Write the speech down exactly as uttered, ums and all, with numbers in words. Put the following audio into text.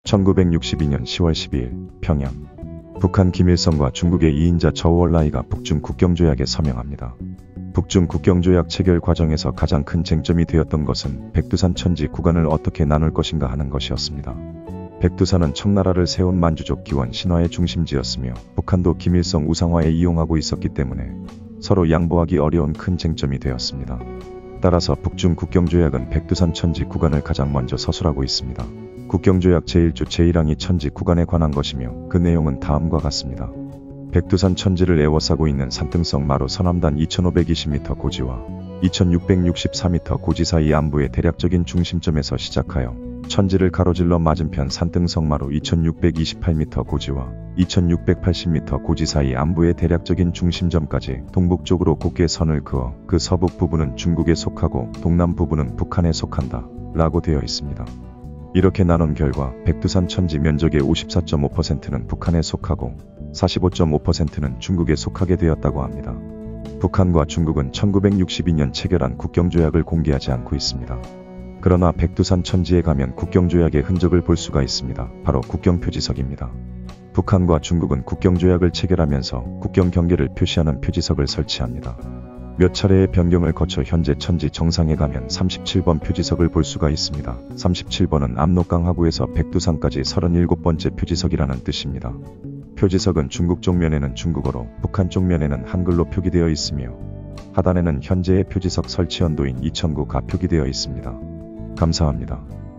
천구백육십이 년 시월 십이일 평양. 북한 김일성과 중국의 이인자 저우얼라이가 북중 국경조약에 서명합니다. 북중 국경조약 체결 과정에서 가장 큰 쟁점이 되었던 것은 백두산 천지 구간을 어떻게 나눌 것인가 하는 것이었습니다. 백두산은 청나라를 세운 만주족 기원 신화의 중심지였으며 북한도 김일성 우상화에 이용하고 있었기 때문에 서로 양보하기 어려운 큰 쟁점이 되었습니다. 따라서 북중 국경조약은 백두산 천지 구간을 가장 먼저 서술하고 있습니다. 국경조약 제일 조 제일 항이 천지 구간에 관한 것이며 그 내용은 다음과 같습니다. 백두산 천지를 에워싸고 있는 산등성 마루 서남단 이천오백이십 미터 고지와 이천육백육십사 미터 고지 사이 안부의 대략적인 중심점에서 시작하여 천지를 가로질러 맞은편 산등성 마루 이천육백이십팔 미터 고지와 이천육백팔십 미터 고지 사이 안부의 대략적인 중심점까지 동북쪽으로 곧게 선을 그어 그 서북 부분은 중국에 속하고 동남 부분은 북한에 속한다 라고 되어 있습니다. 이렇게 나눈 결과 백두산 천지 면적의 오십사 점 오 퍼센트는 북한에 속하고 사십오 점 오 퍼센트는 중국에 속하게 되었다고 합니다. 북한과 중국은 천구백육십이 년 체결한 국경조약을 공개하지 않고 있습니다. 그러나 백두산 천지에 가면 국경조약의 흔적을 볼 수가 있습니다. 바로 국경표지석입니다. 북한과 중국은 국경조약을 체결하면서 국경 경계를 표시하는 표지석을 설치합니다. 몇 차례의 변경을 거쳐 현재 천지 정상에 가면 삼십칠 번 표지석을 볼 수가 있습니다. 삼십칠 번은 압록강 하구에서 백두산까지 서른일곱 번째 표지석이라는 뜻입니다. 표지석은 중국 쪽면에는 중국어로, 북한 쪽면에는 한글로 표기되어 있으며 하단에는 현재의 표지석 설치 연도인 이천구 가 표기되어 있습니다. 감사합니다.